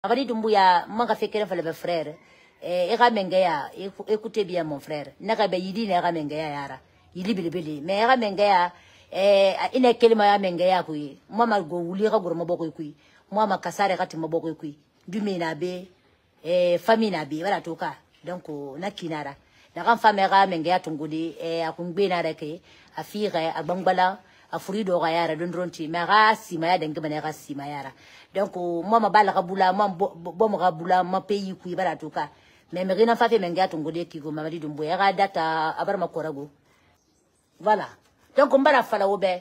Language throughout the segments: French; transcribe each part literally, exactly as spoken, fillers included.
Abadi Doumbouya, manque fait qu'elle fait le frère. Et Ramengaya, écoutez bien mon frère. Nakabe Yidi ne Ramengaya yara. Yidi bilibili. Mais Ramengaya, eh, il n'est qu'elle m'a Mengaya kui. Moi, ma go, ou lira gourma boko kui. Moi, ma cassare rati ma boko kui. Du minabe, eh, famille nabe, voilà tout cas. Donc, nakinara. La grande femme Ramengaya tongodi, eh, a kumbina reke, a fire, a bangbala. A furido gayara dondronti mais ra simaya dengue manera simayara donc moi ma bala kabula moi bom kabula ma pays ku ibara tuka mais me rina fafe menga tongode ki go mamadi dumbo ya data abar makorago voilà donc mbara fala obe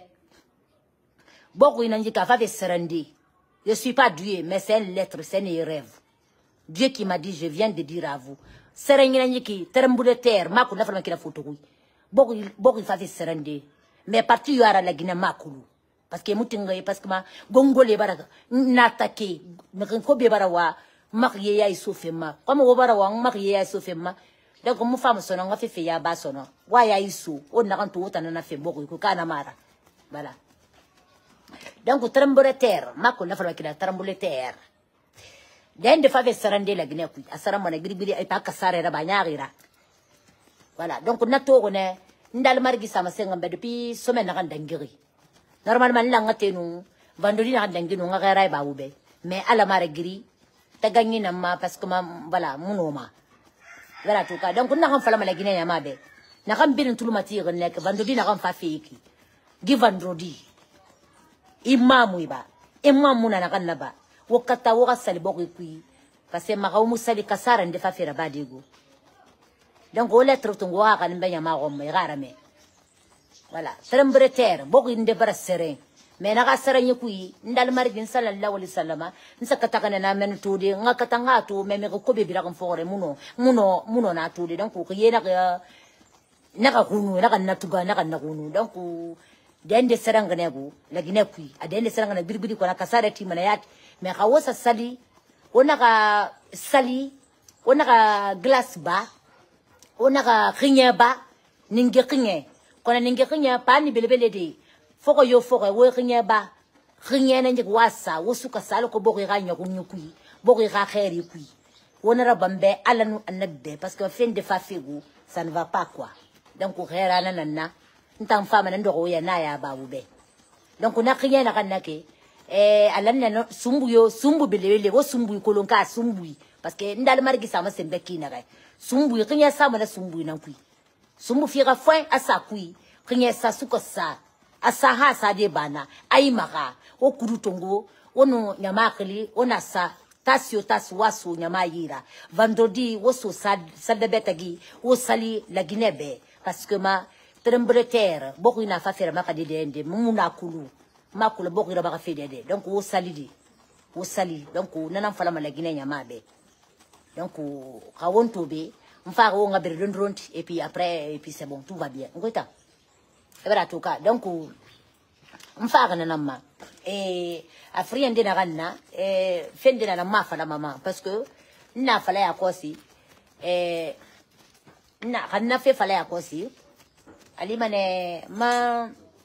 boko inanji ka fafe serandi je suis pas Dieu mais c'est une lettre c'est un rêve Dieu qui m'a dit je viens de dire à vous serengi nanji ki terambule terre ma ko na fala kila photo ku boko boko fafe serandi mais parti yara la Guinée makulu parce que mutinga parce que ma gongole baraka n'attaquer mais ko be barawa marié ya isofema comme wo barawa marié ya isofema donc mu femme sono nga fefe ya ba sono wa ya isu on na kanto wota na fe boko ko kana mara voilà donc trembler terre makulu na fala kila trembler terre den de fave sarande la Guinée ku asara mona gribiri ay pa kasare ra ba nyagira voilà donc na to ne ndal margi sama senga mbe depuis semaine na dangiri normalement la ngatenu vendredi na dangino nga garay ba ube mais ala mara giri ta gagni na ma parce que ma voilà munoma voilà tout cas donc na kan fala mala Guinée ya mabe na kan bin tulu mati nek vendredi na kan fa fiki gi vendredi imamu iba imamu na kan na ba wakata waka sali boko kui parce que ma mu sali kasara nde fa fera badigo donc on lettre to ngwa kan mbanya ma gom garame voilà trembre terre boko inde bara serein mais na ga serein kui ndal margin sallallahu alaihi wasallama nsakata kana na men tudi ngakata ngatu me me ko be bira ko fore muno muno muno na tudi donc ko yena ga na ga kunu na ga natuga na ga na kunu donc dende seranga nego la Guinée kui adende seranga na birbiri ko na kasare ti mana yat mais ka wosa sali ona ga sali ona ga glace ba ona ka khinya ba ninge khinya kona ninge khinya pa ni belebele de foko yo foko wo khinya ba khinya na nje wasa wosuka salo ko boko ga nya kunyukui boko ga khairi kui wona rabambe alanu anabbe parce que fin de fa fegu ça ne va pas quoi donc khera na nana ntam fama ndo ko ya na ya ba ube donc na khinya na kanake eh alanna no sumbu yo sumbu belebele wo sumbu ko lonka sumbu parce que ndal margi sama sembe kina ga sumbu kinya sa mala sumbu na kui sumbu fira foi asa kui kinya sa suko sa asa ha sa de bana ai maka o kurutongo ono nyamakli ona sa tasio tas wasu nyamayira vendredi woso sad sadebetagi o sali la Guinée parce que ma tremble terre beaucoup ina fa faire maka de dende muna kulu makulu beaucoup ira baka fedede donc o sali di o sali donc nana fala ma la Guinée nyamabe donc kawon tobe mfa ko nga ber dondronti et puis après et puis c'est bon tout va bien ngota e bara tout cas donc mfa kana namma et afriende na ganna et fende na ma fala mama parce que na fala ya kosi et na ganna fe fala ya kosi ali mane ma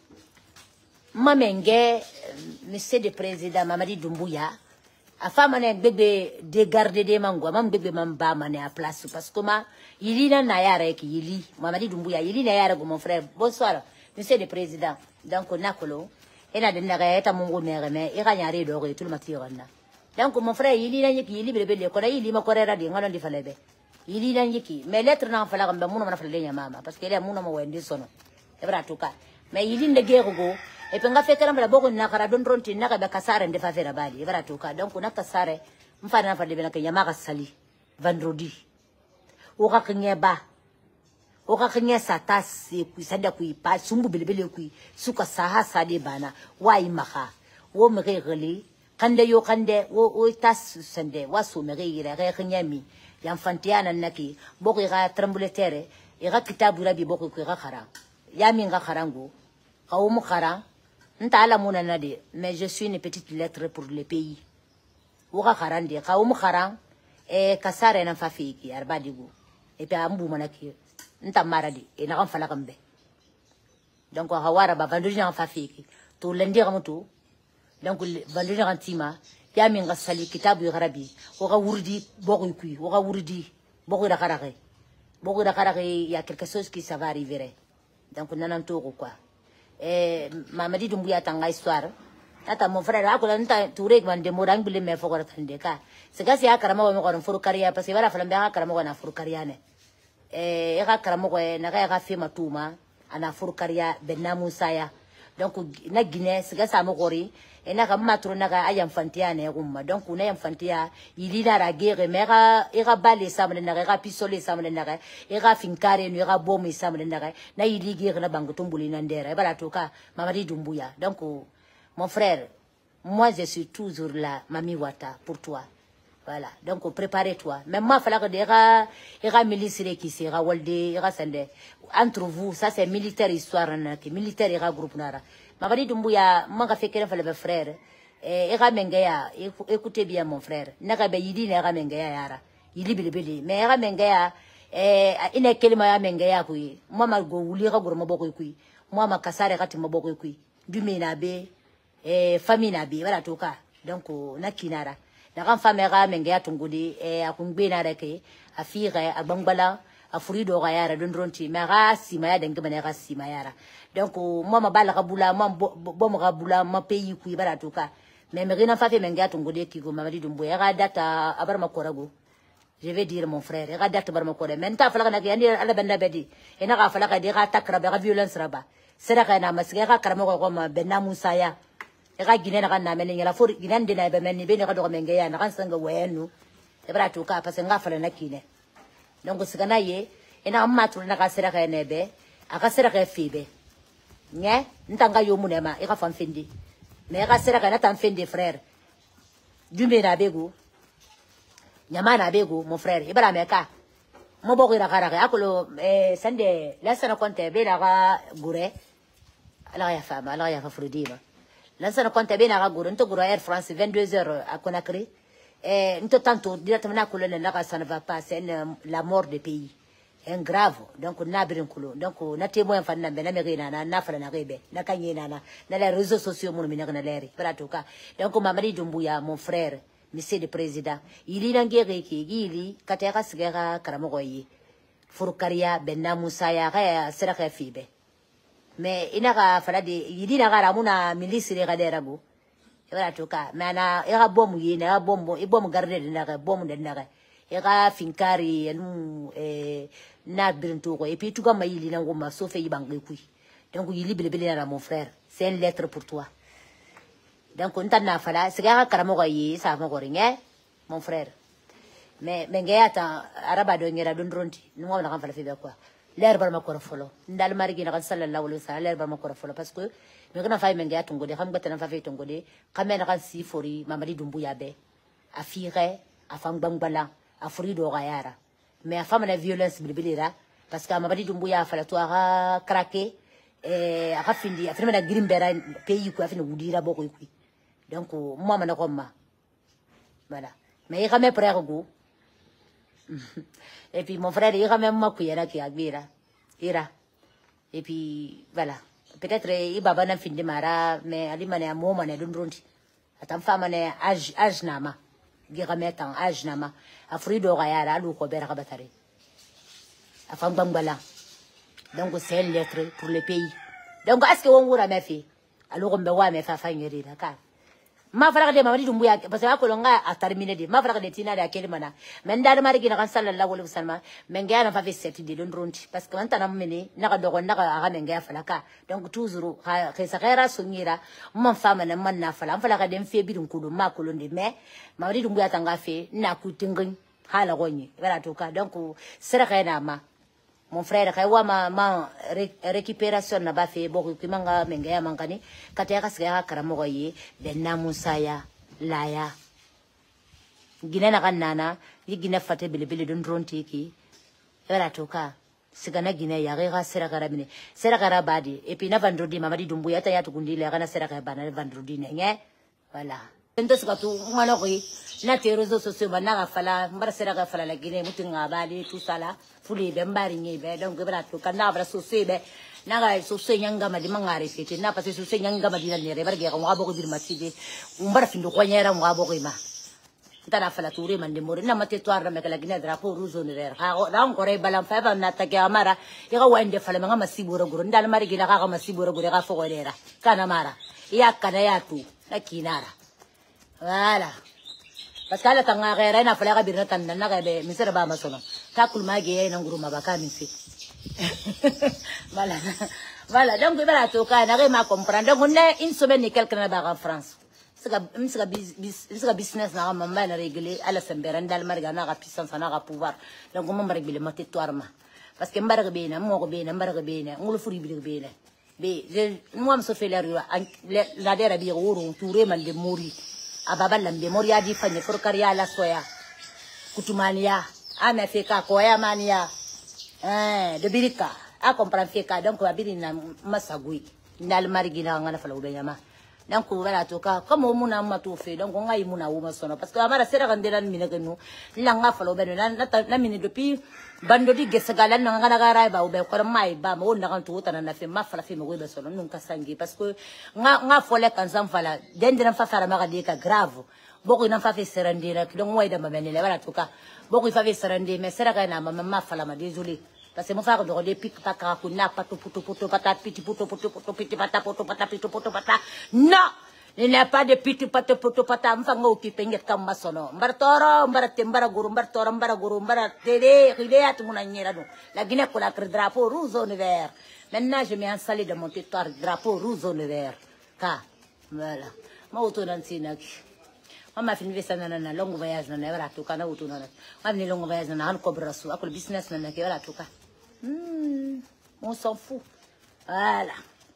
ma menge monsieur le président Mamadi Doumbouya a femme ne bébé de garder des mango mam bébé mam ba mané à place parce que ma yili na na yara ki yili Mamadi Doumbouya yili na yara go mon frère bonsoir monsieur le président donc nakolo et na de na ga eta mungu mere mais i ga nyare do go tout le matirana donc mon frère yili na yiki yili bébé le ko na yili ma ko rera de ngalo ndi falebe yili na yiki mais lettre na fala gamba muno na falele mama parce que le muno mo wende sono e bra tuka mais yili de guerre go et puis nga fekera mbala boko na kara don ronti na ka ba kasare nde fa fera bali e bara tuka donc na kasare mfana na falebe na ke yamaka sali vendredi o ka knya ba o ka knya sa tas ku sanda ku pa sumbu belebele ku suka saha sade bana wai maka wo mere gele kande yo kande wo o tas sande waso mere ira ga knya mi yam fantiana naki boko ga trembletere e ga kitabu rabi boko ku ga khara yami nga kharango ka o mu khara nta ala mona na de mais je suis une petite lettre pour le pays wo ga kharande ka o mu khara e kasare na fafiki arbadigo et puis ambu manaki nta maradi e na kan fala kambe donc hawara ba vendredi na fafiki to lendi ramuto donc vendredi rantima ya min gasali kitabu garabi o ga wurdi bogo kui o ga wurdi bogo da karage bogo da karage ya quelque chose qui ça va arriver donc nanan to quoi eh Mamadi Doumbouya tanga histoire ata mon frère akula nta touré man de morang bile me fo ko tande ka sega si akara mo ko furu kariya parce que wala fala be akara mo na furu kariya ne eh e ka karamo ko na ga ga fe matuma ana furu kariya benna musa ya donc na Guinée sega sa mo gori e na ka matro na ga ayam fantia ne gumma donc na yam fantia ili na ra guerre me ga e ga bale samle na ga pisole samle na ga e ga finkare no e ga bomi samle na ga na ili guerre na bango tumbuli na ndera e bala to ka Mamadi Doumbouya donc mon frère, moi je suis toujours là, Mami Wata, pour toi. Voilà, donc préparez-toi. Même moi, il fallait que des gars, des gars militaires qui sera Walde, des gars entre vous, ça c'est militaire histoire, militaire et groupe nara. Mamadi Doumbouya, moi j'ai fait qu'il fallait frère. Et gars Mengaya, écoutez bien mon frère. Naga be yidi naga Mengaya yara, yidi bilibili. Mais gars Mengaya, eh, ina kelima ya Mengaya kui. Moi ma go wuli ga gurma boko kui. Moi ma kasare gati ma boko kui. Du menabe. Eh, famille nabi wala toka donc na kinara na kan famille ga menga tungudi eh akungbe na reke afire agbangala afurido ga yara don ronti ma ga sima ya denga bana ga sima yara donc moi ma bala ga bula mo bom ga bula ma pays ku wala toka mais me rina fa fe menga tungudi ki go Mamadi Doumbouya ga data abar ma korago je vais dire mon frère ga data bar ma korago men ta fala na yandi ala banda bedi ena ga fala ga de ga takra ba ga violence raba sera ka na masga ga karamo ko ma benna musa ya ega Guinée na kana meni ngala for Guinée ndina be meni be ne ga do mengeya na kan sanga wenu e bra to ka pase nga fala na kine donc sigana ye ina amma to na ka sera ka nebe aka sera ka fibe nye ntanga yo munema e ka fam fendi me ga sera ka na tan fendi frère dumbe na bego nyama na bego mon frère e bra me ka mo bogo ira kara ka akolo eh sande la sana konte be na ga gure ala ya fama ala ya fafrudima Lansana konta bena ga guru nto guru Air France vingt-deux heures à Conakry et nto tanto directement kolone la ça ne va pas c'est la mort du pays un grave donc na birin kulo donc na témoin fan na bena merina na na fala na rebe na kanyena na na les réseaux sociaux mon mina na leri pratoka donc Mamadi Doumbouya mon frère monsieur le président il est ngere ki gili kateka sigara karamogoyi furukaria benna musaya ga seraka fibe mais ina ka fala de yidi na gara muna milisi re ga dera go e wala to ka mana e ga bom yi na bom e bom garde de na ga bom de na ga e ga finkari enu e na birin to ko e puis tu ga mayili na ngoma so fe yibangai kui donc yili bele bele na mon frère c'est une lettre pour toi donc on t'a fala c'est ga karamo ga yi sa mo goringe mon frère mais menga ta araba do ngera don ronti no wala kan fala fe be quoi l'air bar ma ko folo ndal mari gina sallallahu alaihi wasallam l'air bar ma ko folo parce que me gna fay menga tungo de xam nga tan fa fay tungo de xamé na kan si fori Mamadi Doumbouya be a fire a fam bangbala a fori do ga yara mais a fam la violence bilbilira parce que Mamadi Doumbouya fa la to a craquer eh a findi a fini na grimbera pays ko a fini wudira boko ku donc moi mana ko ma voilà mais xamé frère go et puis mon frère il a même moi qui era qui agbira ira et puis voilà peut-être il baba na fin de mara mais ali mane amo mane dundronti atam fama ne âge âge nama gira metan âge nama afrido ga yara lu ko bera batare afam bambala donc c'est une lettre pour le pays donc est-ce que on wura me fi alors mbe wa me fa fa ngeri ka ma fara de Mamadi Doumbouya parce que akolo nga a terminé de ma fara de tina de akeli mana men dar mari gina kan sallallahu alaihi wasallam men ga na fa fait de don ronti parce que manta na mene na ga dogo na ga men ga fala ka donc toujours ha khisa khaira sungira mon fama na man na fala fala ga dem fe bidun kudu ma kulo de mais Mamadi Doumbouya tanga fe na ku tingin hala gonyi wala to ka donc sera khaina ma mon frère kaiwa ma ma récupération na ba fe boko kimanga menga ya mangani kateka siga karamo goyi benna musaya laya gina na kanana yigina fate bilibili don ronti ki era toka siga na gina ya ga sera karabine sera karabadi et puis na vendredi Mamadi Doumbouya ta ya tukundile kana sera karabana vendredi ne voilà entonces quand on a l'oreille na te réseaux sociaux bana ga fala mbara sera ga fala la Guinée mutinga bali tout ça là fuli be mbari ngi be donc bra to kana bra sociaux be naga so se nyanga mali mangare fete na parce so se nyanga mali na nere barge ka ngabo ko dir masidi umbara findo ko nyera ngabo ko ima tara fala toure mande mori na mate toarra me kala gina drapo ruzo ne der ha ra ko re balam fa ba na ta ke amara e ga wande fala nga masibura guru ndal mari gina ka ga masibura guru ga fo rera kana mara ya kana ya tu na kinara wala parce que la tanga ga na fala ga birna tan na ga be misera ba masono takul mage na nguru mabaka misi voilà voilà donc bala to ka na ga ma comprendre donc on est une semaine et quelques na ba en France c'est que business na mama na régler à la semberen dal marga na ga puissance na ga pouvoir donc on régler ma territoire ma parce que mbarga be na mo go be na mbarga be na ngulu furi bi be na be moi me so fait la la dera bi woro touré man de mori ababa lambe mori adi fanye for kariya la soya kutumania ana feka koya mania eh de birika a comprendre feka donc abiri na masagui ndal margi na ngana fala ubeyama donc voilà to ka comme muna ma to fe donc ngai muna wo masono parce que amara sera gandela mina genu la nga falo be na na mini depuis bando di gesagala na ngana gara ba ube ko mai ba mo na kan to tana na fe ma fala fe mo be sono nun kasangi parce que nga nga fole kan sam fala dendena fa fara ma ga ka grave boko na fa fe serandira donc wai da mamenele voilà to ka boko fa fe serandira mais sera ga na ma ma fala ma désolé parce que mon frère de pique pas caracuna pato puto puto pata piti puto puto puto piti pata puto pata piti puto pata non il n'y a pas de piti pato puto pata mfanga ukipenget kama sono mbartoro mbarte mbara guru mbartoro mbara guru mbara télé rilé atumuna nyera no la Guinée pour la drapeau rouge jaune vert maintenant je m'ai installé dans mon territoire drapeau rouge jaune vert ka voilà ma auto nan sinaki mama fin vesa na na long voyage na wala tuka na auto na ma ni long voyage na han cobra su akol business na ke wala tuka. Hmm, on s'en fout. Voilà.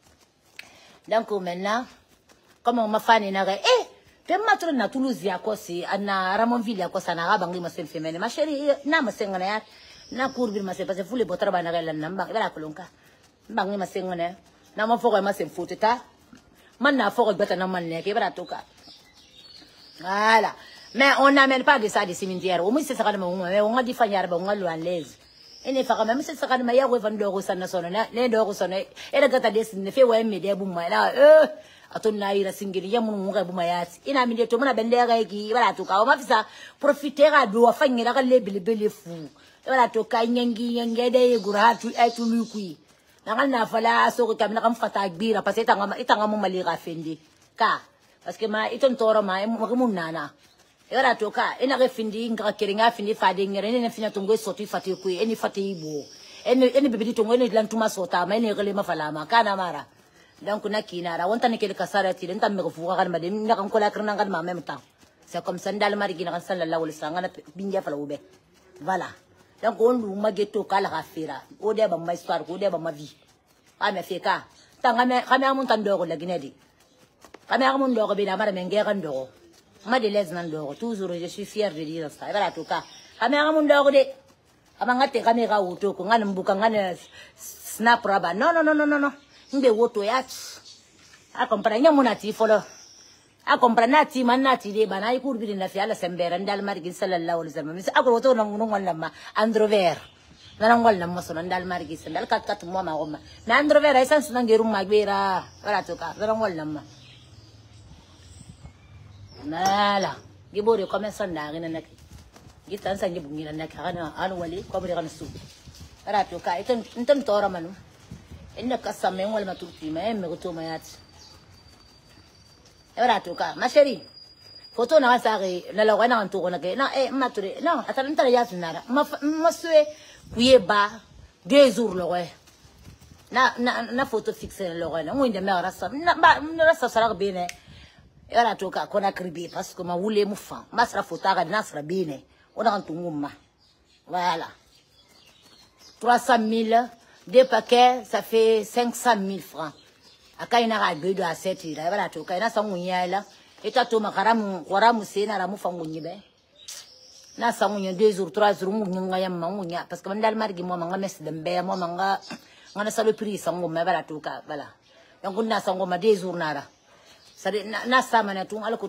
Donc maintenant, comme on m'a fait une eh, tu m'as na Toulouse ya kosi, na Ramonville ya kosa na rabangi ma sen femene. Ma chérie, na ma sengana ya, na courbi ma se parce que vous les botra ba na la namba, voilà kolonka. Bangi ma sengana, na ma foko ma sen foteta. Man na foko beta na man ne ke bara toka. Voilà. Mais on n'amène pas de ça des cimetières. Au moins c'est ça quand même, on a dit fanyar ba on a à l'aise. Ene faka même c'est ça quand même ya we van do sana sona na ne do sona ere gata des ne fe we me de bu ma na eh aton na ira singiri ya mun mu ga bu ma yati ina mi de to muna bende ga ki wala to ka o mafisa profiter ga do fanyira ga le bele fu wala to ka nyangi nyange de gura tu ay tu lukui na ga na fala so ko kamna kam fata gbira parce que tanga itanga mo mali ga fendi ka parce que ma iton toro ma mo ko mun nana era toka ena ge findi nga keringa findi fadi ngere ne fina tungo soti fati ku eni fati ibo eni eni bibidi tungo eni lan tuma sota ma eni gele mafalama kana mara donc na kinara wonta ne kele kasara ti den tamme ko fuga kan ma dem na kan ko la krna kan ma même temps c'est comme ça ndal mari gina kan sallallahu alaihi wasallam na binja fala ube voilà donc on lu mageto kala gafira o de ba ma histoire ko de ba ma vie a me feka tanga me kama mun tan do ko la ginedi kama mun do ko bi na mara me ngere ndo Madeleine Nandoro, toujours je suis fière de dire ça. Voilà tout cas. Caméra mon dog de. Amangate caméra auto, qu'on a un boucan, snap raba. Non, non, non, non, non, non. Inde woto yat. A comprendre mon ati follow. A comprendre nati man nati de bana i kurbi na fiala sembera ndal margin sallallahu alaihi wasallam. Misa agro woto nang nung wala ma androver. Nanang wala mo so ndal margin sandal kat kat mo ma goma. Na androver ay sans nang gerum magbera. Voilà tout cas. Nanang wala ma. Nala, gibore comme ça na ngina nak. Gitan sa ngi bungina nak kana anu wali ko bari kana su. Ara to ka itan itan tora manu. Inna kasame wal matuti ma em ko to mayat. Ara to ka ma chérie. Photo na sa re na la wana nto ko na ke na eh maturi. Non, atan tara ya sunara. Ma ma sué kuye ba deux jours lo we. Na na na photo fixe lo we na nginde me rasa. Na ba na rasa sara bene. Era toka kona kribi parce que ma wule mufa masra fotaga nasra bine ona kan tunguma voilà trois cent mille deux paquets ça fait cinq cent mille francs akaina ga bedo a sept ira voilà toka ina sangunya la eta to makaramu kwaramu sena ramu fangunyi be na sangunya deux jours trois jours munga ya mangunya parce que mandal margi mo manga mes dembe mo manga ngana salo prix sanguma voilà toka voilà donc na sanguma deux jours nara sare na sama na tung ala kutung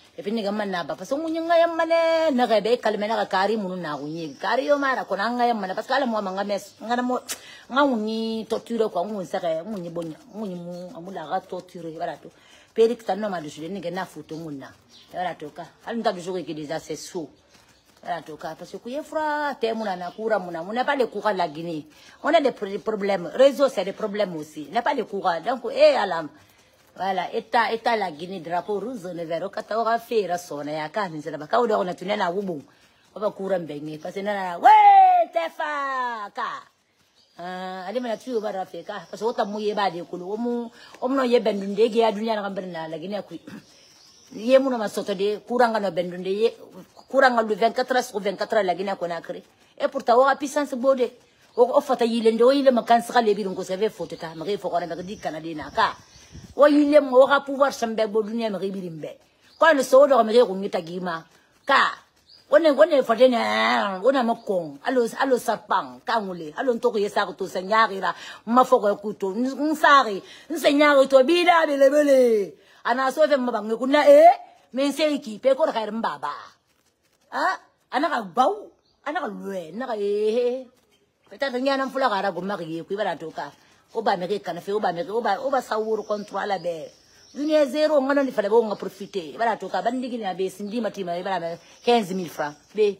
e puis ni gamma na ba parce que mun nga yam mane na ga be kalme na kari mun na unyi kari yo mara ko na nga yam mane parce que ala mo nga mes nga mo nga unyi torture ko mun sa ga mun ni bonya mun mu amula ga torture voilà to peri que tanno ma de ni ga na futo mun na voilà to ka al nda du jour qui déjà c'est sous voilà to ka parce que ku yefra te mun na kura mun na mun n'a pas le courant la Guinée on a des problèmes réseau c'est des problèmes aussi n'a pas le courant donc eh alam voilà, eta eta la Guinée drapeau rouge ne vero kata ora fera sona ya kani sala baka uda ona tunena wubu oba kuran bengi parce na we tefa ka ah ali mana tuyo bara feka parce ota muye ba de kulu omu omno ye bendunde ge ya dunya na kamberna la Guinée ku ye muna masoto de kuranga no bendunde ye kuranga lu vingt-quatre heures sur vingt-quatre heures la Guinée ko na kri et pourtant ora puissance bode o fata yilende o yile makansa kale bi ngo save foteta mari fo ko na di canadina ka o yile mo ga pouvoir sambe bo dunia me ribirimbe ko ne so do me ko ngita gima ka one one fa de na ona makong alo alo sapang ka ngule alo ntoko yesa ko to senyagira mafoko ku to nsari nsenyaro to bida belebele ana so fe mabang ku na e men se ki pe ko ka mbaba ah ana ka bau ana ka lwe na ka e peta nyana mfula gara go mari ku bala to ka oba America na fe oba America oba oba sauru contrôle be dunia zéro ngana ni fale bo nga profiter bala to ka bandigi na be sindi matima bala quinze mille francs be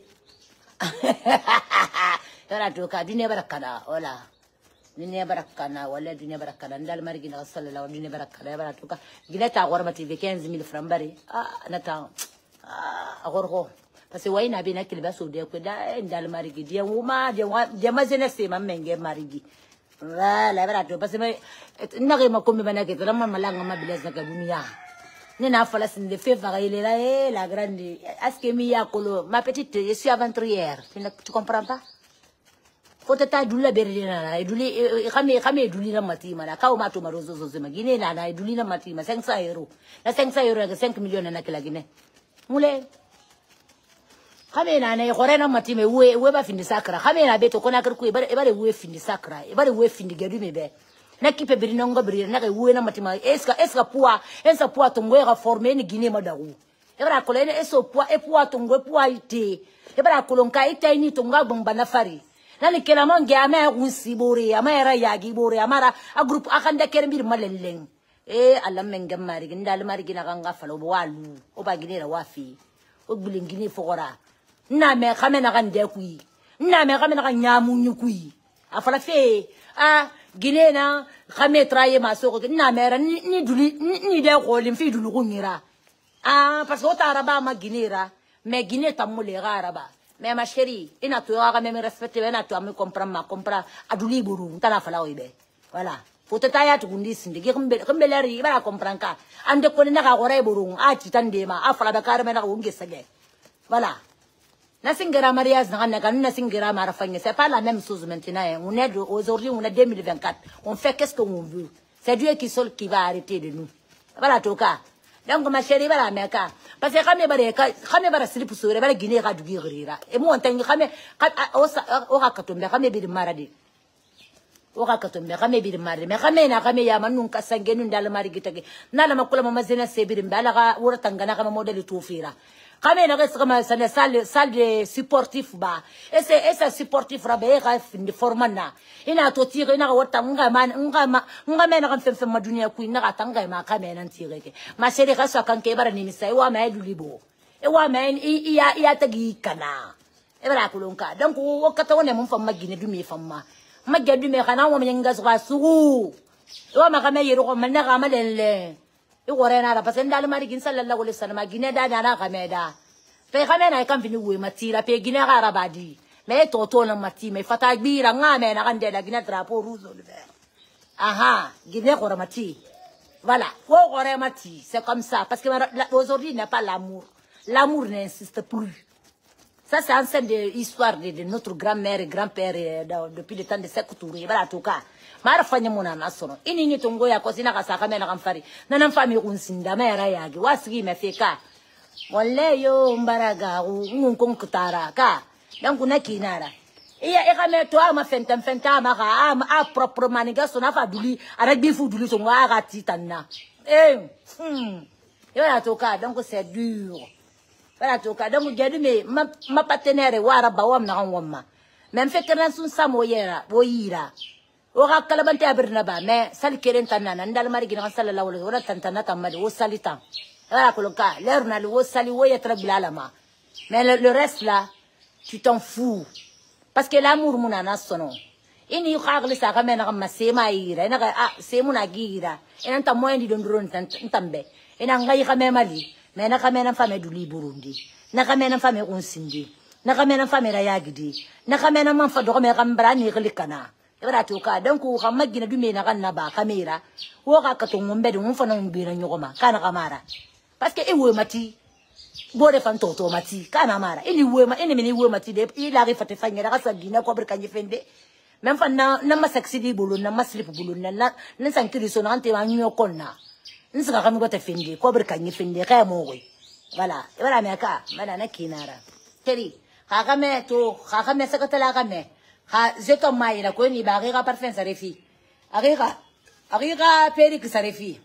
bala to ka dunia barakana wala dunia barakana wala dunia barakana ndal mari gina sallallahu dunia barakana bala to ka gina ta gorma tv quinze mille francs bari ah nata ah gorgo parce que wayna be na kilba so de ko da ndal mari gi dia wuma dia ma jeunesse ma menge mari gi voilà voilà parce que n'a rien comme bana que vraiment malanga ma bileza ka dunia ni na fala sin de fe il là eh la grande aske mi ya kolo ma petite je suis aventurière tu ne tu comprends pas faut ta dulla berina na duli kame kame duli na matima na ka o mato marozo zo zema gine na na duli na matima cinq cents euros na cinq cents euros cinq millions na kila gine mule kame na na gore na matime we we ba findi sakra kame na beto kona kar ku e bare e bare we findi sakra e bare we findi gadu me be na kipe biri no ngo biri na ke we na matima eska eska poa eska poa to ngwe ga former ni Guinée madawu e bara ko lene eso poa e poa to ngwe poa ite e bara ko lonka ite ni to ngwa bomba na fari na ni kela monge ama unsi bore ama era yagi bore amara a group akanda kere bir malellen e alam mengam mari gindal mari gina ganga falo walu o ba ginera wafi o bulingini fogora na me kame na gande kui na me kame na nyamu nyukui afala fe a Guinée na kame traye masoko na me ra ni duli ni de ko lim fi dulu kungira ah parce que o taraba ma Guinée ra me Guinée tamule garaba me ma chérie ina to ga me respecte ina to am comprendre ma comprendre aduli buru tala fala oibe voilà faut taya to gundi sinde ge kumbe kumbe leri ba comprendre ka ande ko na ga gore buru a titande ma afala da kar me na unge sage voilà. Na singera mariage na kan na singera marafanya c'est pas la même chose maintenant on est aujourd'hui on est deux mille vingt-quatre on fait qu'est-ce qu'on veut c'est Dieu qui seul qui va arrêter de nous voilà tout cas donc ma chérie voilà meka parce que quand bare quand bare slip sur bare Guinée ga dugi rira et moi on tangi quand o o ga katombe quand bi maradi o ga katombe quand bi maradi mais quand na quand ya manun kasangenu ndal mari gitage na la makula mama zena sebiri mbala ga wura tangana kama modeli tufira kame na reste comme ça salle salle de sportif ba et c'est et ça sportif ra be ga findi formana ina to tire ina wota nga man nga ma nga mena kan fem fem madunia ku ina ga tanga ma kame na tire ke ma sere ga so kan ke bara ni misai wa ma du libo e wa men i ya ya tagi kana e bara kulunka donc wo kata wona mun fam magine du mi famma magga du me kana wo men nga so su wa ma kame yero ko man na ga malele e gore na ra parce ndal mari gin sallallahu alaihi wasallam Guinée da na kameda pe kamena kan fini we matira pe Guinée ga rabadi me to to na mati me fata gbira ngame na kan de la Guinée drapeau rouge le vert aha Guinée gore mati voilà wo gore mati c'est comme ça parce que aujourd'hui n'a pas l'amour l'amour n'insiste plus ça c'est ancienne de histoire de, de notre grand-mère et grand-père depuis le temps de Sékou Touré voilà tout cas mara fanya muna nasono ini ni tongo ya ko sina kasaka mena kamfari nana mfami kunsinda mera yake wasigi mefeka wale yo mbaraga ngun kutara ka dan kuna kinara iya e kame to ama fenta fenta ma ka a propre maniga sona fa duli ara bi fu duli tongo aga titanna eh hmm Et voilà, tout cas, donc c'est dur. Voilà, tout cas, donc j'ai dit, mais ma partenaire est wara bawam na wamma. Même fait que dans son samoyera, boyira. Ora kalabante abirna ba, mais sali keren tanana, ndal mari gina sala la wala, ora tantana tamadi, o salitan. Voilà, coloca, l'air n'a le sali, woya trabilalama. Mais le, le reste là, tu t'en fous. Parce que l'amour, mon anasono. Ini yukagle sa kame na kama sema ira, ina ka ah semu na gira. Ina nta moyen di dondron ntambe. Ina ngai kame mali, mais na kame na fame duli Burundi. Na kame na fame unsindi. Na kame na fame rayagidi. Na kame na manfa do kame kambra ni glikana. Ibara tuka donc ko kama gina dume na kan na ba kamera. Wo ka ka to ngombe do mfa na mbira nyogoma kana kamara. Parce que ewe mati bore fan toto mati kana mara. Ini we ma ini mini we mati de ila ri fate fanya da ka gina ko brika nyefende. Même fa na na ma sexy di bulu na ma slip bulu na na na sankiri so na ante ma nyo konna nsika kami gote finde ko ber kanyi finde ka mo we voilà e wala me ka mala na kinara teri ka kame to ka kame sakatala kame ha zeto mai la ko ni ba ga parfum sa refi aga aga peri ki sa refi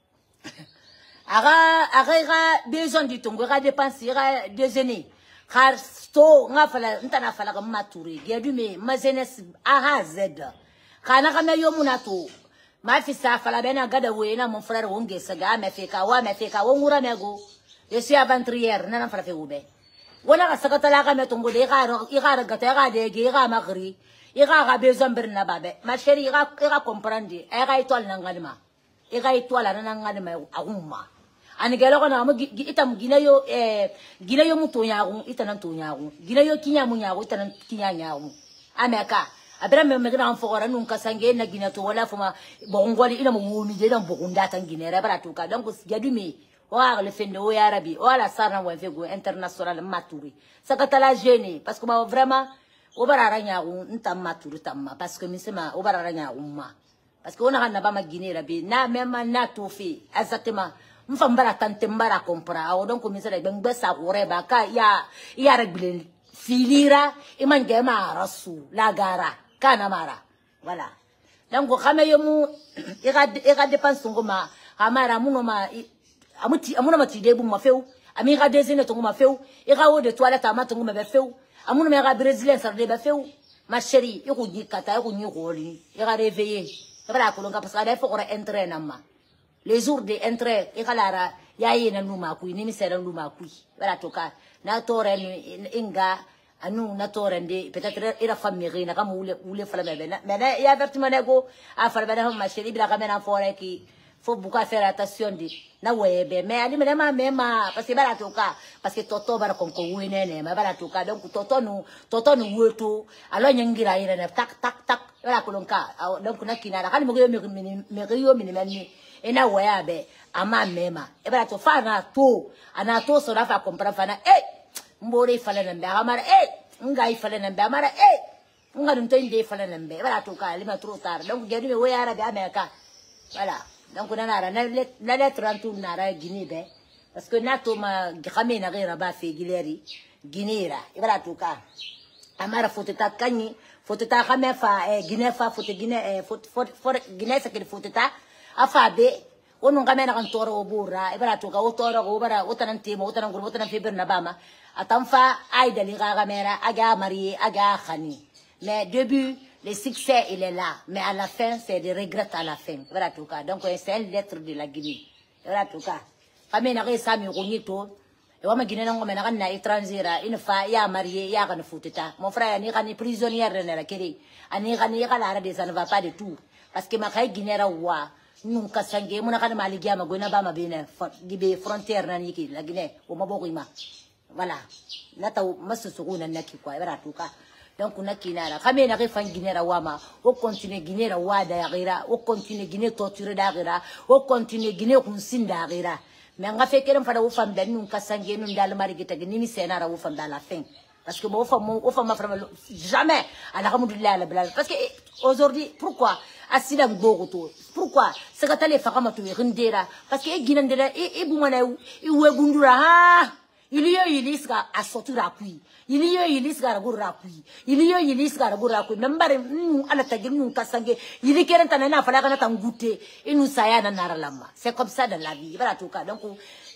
aga aga besoin du tongo ga dépenser ga déjeuner car sto nga fala ntana fala ka maturi gedu me mazenes aha zed kana kana yo munato ma fi sa fala bena gada we na mon frère wonge saga me feka wa me feka wo ngura nego je suis aventurière nana fala fe ube wona ka sakata la ka me tongo de ga i ga gata ga de ge ga magri i ga ga besoin berna babe ma chérie i ga i ga comprendre e ga itwal na ngalima i ga itwal na ngalima agumma ani gelo ko na mo itam ginayo eh ginayo muto nyago itanan to nyago ginayo kinya mu nyago itanan kinya nyago ameka abra me me gran fogora nun kasange na ginato wala fuma bongoli ina mo wumi je dan bogunda tan ginera bara to ka donc jadumi wa le fende o arabi wala sarna wa fego international maturi sakata la gêné parce que ba vraiment o bara nyago ntam maturi tamma parce que misema o bara nyago ma parce que ona na ba ma ginera bi na même na to fi exactement mfambara tante mbara compra o donc misere bengbe sa koreba ka ya ya regble filira imange ma rasu la gara kana mara voilà donc kama yomu ira ira dépense ngoma amara muno ma amuti amuna mati debu mafeu amira dezine to ngoma feu ira o de toilette amata ngoma be feu amuna mera brésilien sarde be feu ma chérie iko nyikata iko nyikoli ira réveiller bara kolonga parce que ada faut entrer nama les jours de entrer et kalara yayi na numa ku ni misera numa ku bara toka na tore inga anu na tore de peut-être ira famille na kam ule ule fala bebe na mais ya vertement nego a fala bebe ma chérie bila kamena fore ki faut beaucoup faire attention di na webe mais ali mema mema parce que bara toka parce que toto bara konko winene ma bara toka donc toto nu toto nu wetu alo nyangira ira na tak tak tak bara kolonka donc na kinara kali mo yo me me yo me me ena waya be ama mema e bara to fa na to ana to so rafa compra fa na eh mbore fala na mbe amara eh ngai fala na mbe amara eh nga dum to inde fala na mbe bara to ka lima trop tard donc gedi me waya ara be ameka voilà donc na na na la lettre en tout na ra Guinée be parce que na to ma grame na gira ba fe gileri Guinera e bara to ka amara foteta kanyi foteta kame fa eh Guinée fa fote Guinée eh fot fot Guinée sa ke foteta afabe onu ngamena kan toro obura ibara to ka otoro go bara otanan timo otanan gurbo otanan fiber na bama atamfa aida li ga gamera aga mari aga khani mais début le succès il est là mais à la fin c'est des regrets à la fin ibara to ka donc c'est une lettre de la Guinée ibara to ka kamena ga sami go nyito e wama Guinée ngo mena kan na étranger une fa ya marié ya kan futita mon frère ni kan prisonnière de la kiri ani kan ya kala de ça ne va pas du tout parce que ma kay Guinée wa nunca sangue mona kana maligia magona ba mabene gibe frontière na niki la Guinée o maboko ima voilà nata masusuguna naki kwa bara tuka donc nakina kame na refa Guinée ra wama o continue Guinée ra wada ya gira o continue Guinée torture da gira o continue Guinée kunsinda gira mais nga fekere mfada wo fam ben nunca sangue nun dal mari gita ni mi sena ra wo fam dans la fin parce que bon fam wo fam ma jamais alhamdulillah la blal parce que aujourd'hui pourquoi asila ngogoto pourquoi sakatale fakama to rindera parce que ginandera e bumana e webundura ha iliyo iliska asotura kui iliyo iliska gurra kui iliyo iliska gurra kui nambare ala taginu kasange ilikeren tanana fala kana tangute inu sayana naralama c'est comme ça dans la vie voilà tout cas donc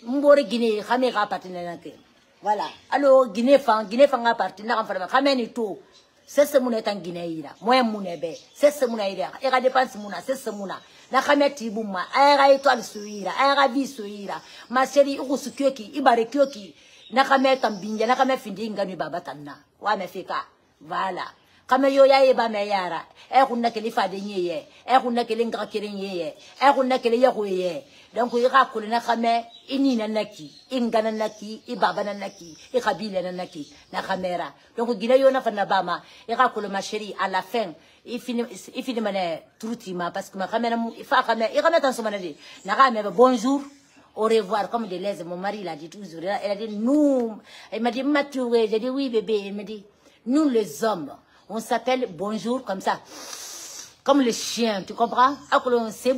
mbore Guinée xamé ga partenaire nak voilà allo Guinée fan Guinée fan ga partenaire kan fala xamé ni to c'est ce muna tan Guinée ira moyen muna be c'est ce muna ira e ga dépense muna c'est ce muna na xamé tibuma ay ga étoile suira ay ga bi suira ma chérie uku sukyoki ibare kyoki na xamé tam binja na xamé findi ngani baba tanna wa me fika voilà kama yo ya yeba me yara e kunna kele fa de nyeye e kunna kele ngaka kele nyeye e kunna kele ya ko ye donc yi ga kulina kame ini na naki ingana naki i baba na naki i kabila na naki na kamera donc gina yo na fa na bama i ga kulina ma chérie à la fin il finit il finit mané trutima parce que ma kamera il fa kamera i kamera tan so mané na ga me bonjour au revoir comme de l'aise mon mari l'a dit toujours elle a dit nous elle m'a dit maturé j'ai dit oui bébé elle m'a dit nous les hommes on s'appelle bonjour comme ça. Comme le chien, tu comprends? C'est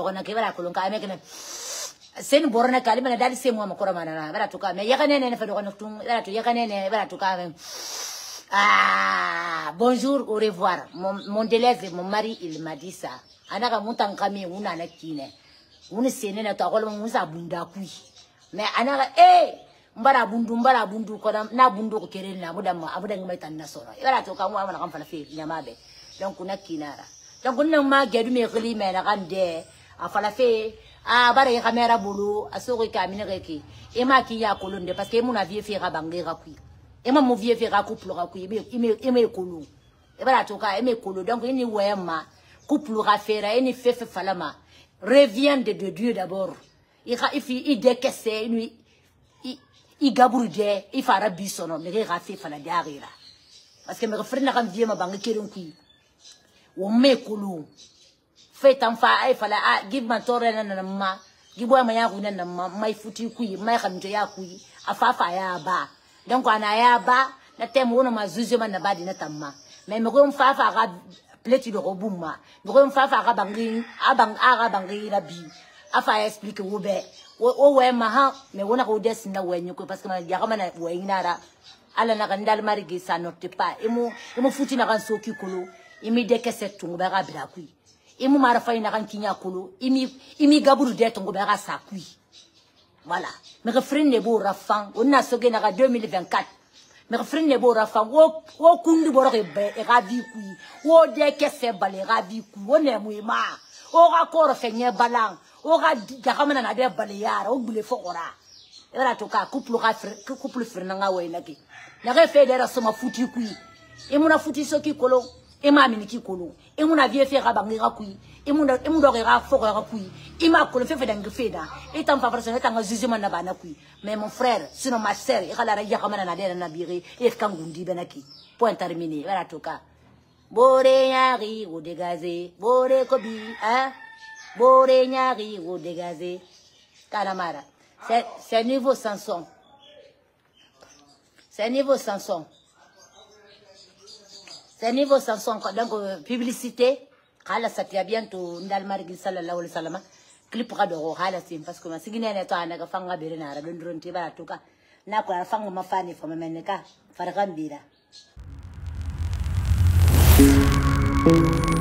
c'est une borne qui est dans c'est moi, mais il y a ah, bonjour, au revoir. Mon, mon délève, mon mari, il m'a dit ça. Anaka montan kami una na kine. Une scène na to akolo musa bunda kui. Mais anaka eh mbara bundu mbara bundu ko na bundu ko kere na muda ma abuda ngam tan na soro yara to kan wa na kan fala fe nyamabe donc na kinara donc na ma gedu me khili me na kan de a fala fe a bara ya kamera bulu asori ka mine reki e ma ki ya kolonde parce que mon avier fe ra bangira kui e ma mo vie fe ra couple ra kui e me e me kolu e bara to ka e me kolu donc ni wema couple ra fera e ni fe fe falama revient de, de Dieu d'abord il il il décaisse lui i gaburu de i fara bisono me ga fe fala diarira parce que me refre na kan vie ma banga keron ku wo me kulu fe tan fa ai fala give man tore na na ma gibo ma ya ku na ma mai futi ku mai kan to ya ku afafa ya ba donc ana ya ba na temo na mazuzo man na badi na tamma mais me ko fa fa ga pleti de robuma me ko fa fa ga bangi abang aga bangi la bi afa explique wo be o we ma ha me wona ko des na wenyu ko parce que ma ya kama na wenara ala na kan dal marigi ça note pas emu emu futi na kan soki kulu imi de kese tungu ba ga bira kui emu mara fa ina kan kinya kulu imi imi gaburu de tungu ba ga sa kui voilà me refrain ne bo rafan on na soge na deux mille vingt-quatre me refrain ne bo rafan wo wo kundu bo re be e ga bi kui wo de kese bale ga bi kui wo ne mu ma o ga ko re fenye balang o ga jakamana na de baliyara o bule fokora era to ka couple ka couple frina nga we naki na ga fe de rasoma futi kui e muna futi soki kolo e ma mini ki kolo e muna vie fe ga bangira kui e muna e muna ga fokora kui e ma kolo fe fe dang fe da e tam fa farso tanga jugement na bana kui mais mon frère sinon ma sœur e ga la jakamana na de na biri e kangundi benaki point terminé era to ka bore yari o dégager bore kobi hein Bore nyari ou dégazé. Calamara. C'est niveau Samson. C'est niveau Samson. C'est niveau Samson. Donc, publicité. Kala satia bientôt. Ndal marigi sallallahu alayhi wa sallam. Clip radoro. Kala sim. Parce que ma sigine neto anaga fanga birinara. Lundrun tiba tuka. Na kwa fanga mafani fama meneka. Faragambira.